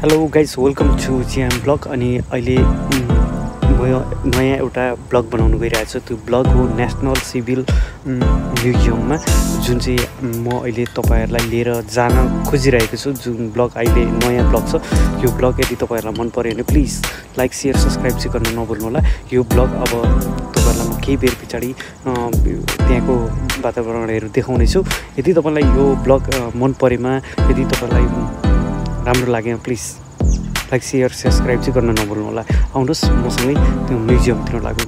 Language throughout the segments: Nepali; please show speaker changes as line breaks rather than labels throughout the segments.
Hello guys welcome to People&Blog अनि अहिले म नयाँ एउटा ब्लग बनाउन गइरहेको छु। त्यो ब्लग हो नेसनल सिभिल म्युजियममा, जुन चाहिँ म अहिले तपाईहरुलाई लिएर जान खोजिरहेको छु। जुन ब्लग अहिले नयाँ ब्लग छ, यो ब्लग यदि तपाईहरुलाई मन पर्यो भने प्लिज लाइक शेयर सब्स्क्राइब चाहिँ गर्न नभुल्नु होला। यो ब्लग अब तपाईहरुलाई म केही बेर पछाडि त्यहाँको वातावरणहरु देखाउने छु। यदि तपाईलाई यो ब्लग मन परेमा, यदि तपाईलाई राम्रो लाग्यो प्लिज लाइक शेयर सब्स्क्राइब चाहिँ गर्न नभुल्नु होला। आउनुहोस् मसँगै त्यो म्युजियमतिर लागौँ।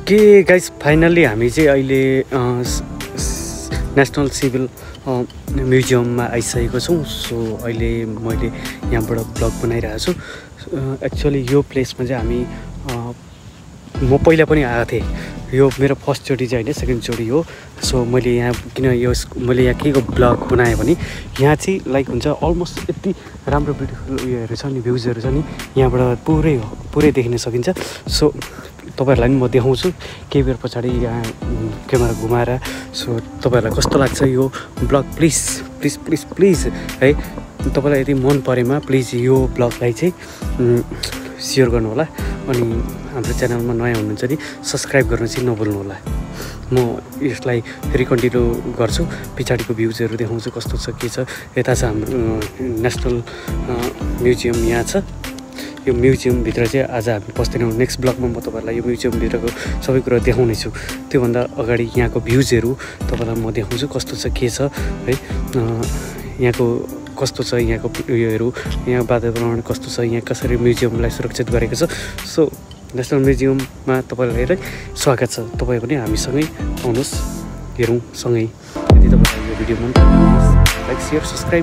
ओके गाइस फाइनल्ली हामी चाहिँ अहिले नेसनल सिभिल म्युजियममा आइसकेको छौँ। सो अहिले मैले यहाँबाट ब्लग बनाइरहेको छु। एक्चुअली यो प्लेसमा चाहिँ हामी म पहिला पनि आएको थिएँ। यो मेरो फर्स्टचोटि चाहिँ होइन, सेकेन्डचोटि हो। सो मैले यहाँ मैले यहाँ के को ब्लग बनाएँ भने यहाँ चाहिँ लाइक हुन्छ अलमोस्ट यति राम्रो ब्युटिफुल उयोहरू छ नि, भ्युजहरू छ नि, यहाँबाट पुरै देखिन सकिन्छ। सो तपाईँहरूलाई पनि म देखाउँछु केही बेर पछाडि यहाँ क्यामेरा घुमाएर। सो तपाईँहरूलाई कस्तो लाग्छ यो blog please please please please है, तपाईँलाई यदि मन परेमा प्लिज यो ब्लगलाई चाहिँ सेयर गर्नु होला। अनि हाम्रो च्यानलमा नयाँ हुनुहुन्छ नि सब्सक्राइब गर्न चाहिँ नभुल्नु होला। म यसलाई फेरि कन्टिन्यू गर्छु, पछाडिको भ्युजहरू देखाउँछु कस्तो छ के छ। यता छ हाम्रो नेसनल म्युजियम यहाँ छ। यो म्युजियमभित्र चाहिँ आज हामी पस्दैनौँ। नेक्स्ट ब्लगमा म तपाईँहरूलाई यो म्युजियमभित्रको सबै कुरा देखाउने छु। त्योभन्दा अगाडि यहाँको भ्युजहरू तपाईँलाई म देखाउँछु कस्तो छ के छ है, यहाँको कस्तो छ, यहाँको उयोहरू, यहाँ वातावरण कस्तो छ, यहाँ कसरी म्युजियमलाई सुरक्षित गरेको छ। सो नेसनल म्युजियममा तपाईँहरूलाई स्वागत छ। तपाईँ पनि हामीसँगै आउनुहोस्, हेरौँ सँगै। यदि तपाईँलाई यो भिडियो मन पर्छ लाइक सेयर सब्सक्राइब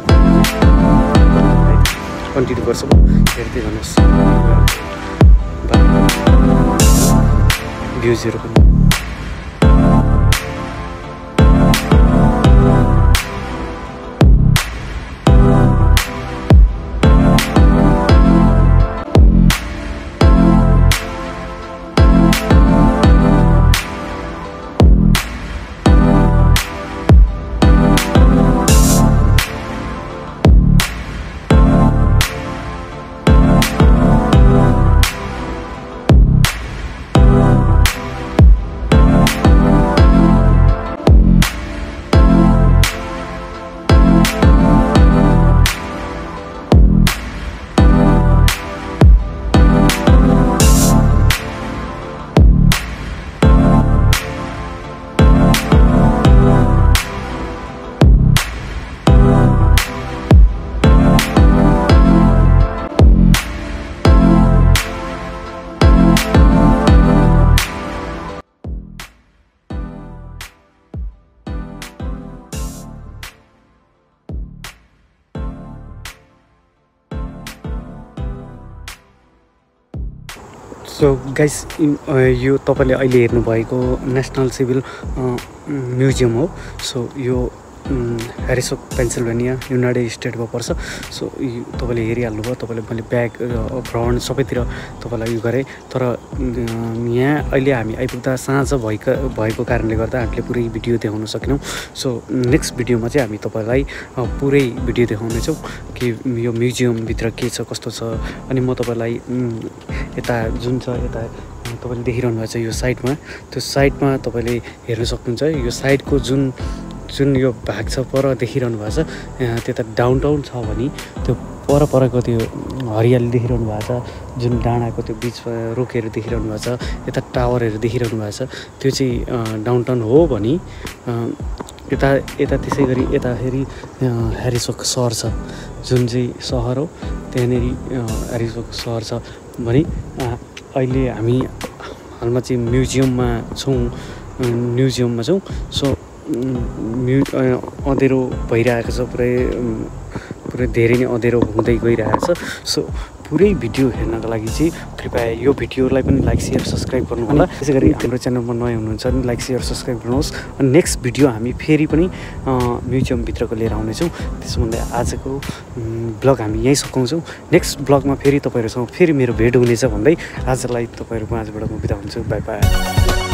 कन्टिन्यू गर्छौँ, हेर्दै गर्नुहोस् भ्युजहरू पनि। सो गाइस यो तपाईँले अहिले हेर्नुभएको नेसनल सिभिल म्युजियम हो। सो यो ह्यारिसोक पेन्सिल्भेनिया युनाइटेड स्टेटमा पर्छ। सो तपाईँले हेरिहाल्नुभयो, तपाईँले मैले ब्याग भ्रमण सबैतिर तपाईँलाई यो गरेँ। तर यहाँ अहिले हामी आइपुग्दा साँझ भएको कारणले गर्दा हामीले पुरै भिडियो देखाउन सकेनौँ। सो नेक्स्ट भिडियोमा चाहिँ हामी तपाईँलाई पुरै भिडियो देखाउनेछौँ कि यो म्युजियमभित्र के छ कस्तो छ। अनि म तपाईँलाई यता जुन छ यता तपाईँले देखिरहनु भएको छ यो साइडमा, त्यो साइडमा तपाईँले हेर्न सक्नुहुन्छ। यो साइडको जुन यो भाग छ पर देखिरहनु भएको छ, त्यता डाउनटाउन छ भने त्यो परको त्यो हरियाली देखिरहनु भएको छ, जुन डाँडाको त्यो बिचमा रुखहरू देखिरहनु भएको छ, यता टावरहरू देखिरहनु भएको छ, त्यो चाहिँ डाउनटाउन हो भने यता त्यसै गरी यता फेरि ह्यारिसोक सहर छ, जुन चाहिँ सहर हो त्यहाँनेरि ह्यारिसोक सहर छ भने अहिले हामी हालमा चाहिँ म्युजियममा छौँ। सो अँधेरो भइरहेको छ, पुरै धेरै नै अँधेरो हुँदै गइरहेको छ। सो पुरै भिडियो हेर्नको लागि चाहिँ कृपया यो भिडियोलाई पनि लाइक सेयर सब्सक्राइब गर्नु होला। त्यसै गरी हाम्रो च्यानलमा नयाँ हुनुहुन्छ भने लाइक सेयर सब्सक्राइब गर्नुहोस्। अनि नेक्स्ट भिडियो हामी फेरि पनि म्युजियमभित्रको लिएर आउनेछौँ। त्यसभन्दा आजको ब्लग हामी यहीँ सघाउँछौँ। नेक्स्ट ब्लगमा फेरि तपाईँहरूसँग फेरि मेरो भेट हुनेछ भन्दै आजलाई तपाईँहरूको माझबाट म बिदा हुन्छु। Bye by.